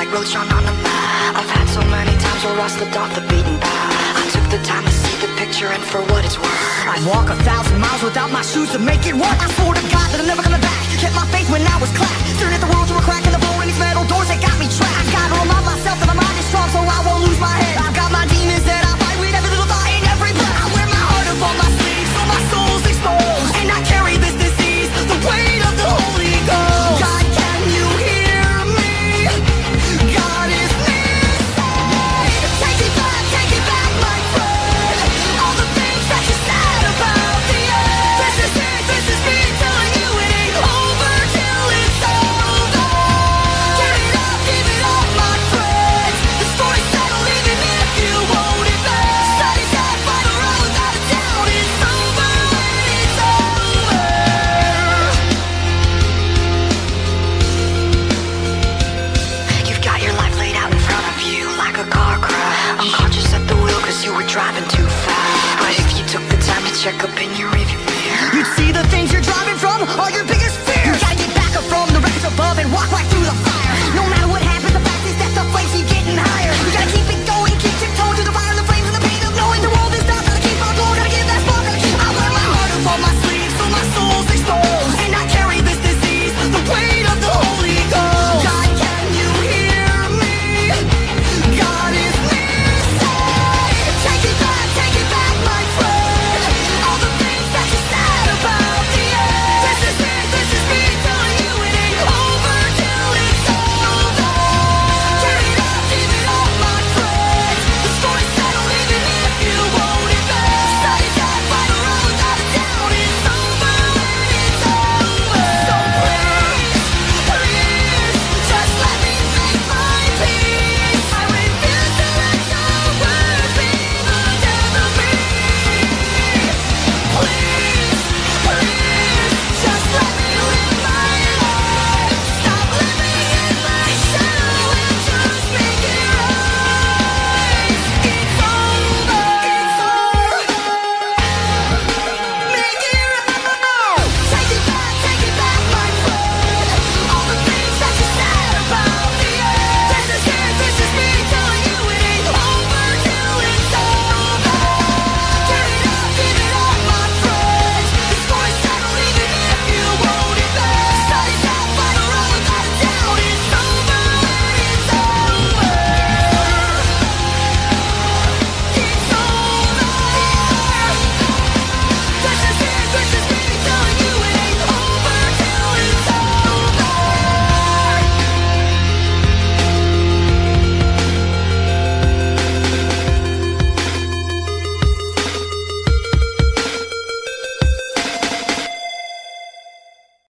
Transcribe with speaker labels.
Speaker 1: like roads drawn on a map. I've had so many times where I slipped off the beaten path. I took the time to see the picture, and for what it's worth,
Speaker 2: I'd walk 1,000 miles without my shoes to make it work. I swore to God that I'm never coming back. Kept my faith when I was clapped. Staring at the world through a crack in the floor, and these metal doors that got me trapped. I gotta remind myself that my mind is strong, so I won't lose my head. I've got my demons that I fight with every little thought and every breath. I wear my heart up on my sleeve, so my soul's exposed, and I carry this disease, the weight of the Holy Ghost. God, can you hear me? God is missing. Take it back, my friend. All the things that you said about the end. This is me telling you it ain't over till it's over. Give it up, my friends. The story's settled even if you won't invest. Study that, fight around without a doubt. It's over when it's over. You've got your life laid out in front of you like a car crash. Unconscious at the wheel cause you were driving too fast. But if you took the time to check up in your rearview mirror, you'd see the things you're driving from. All your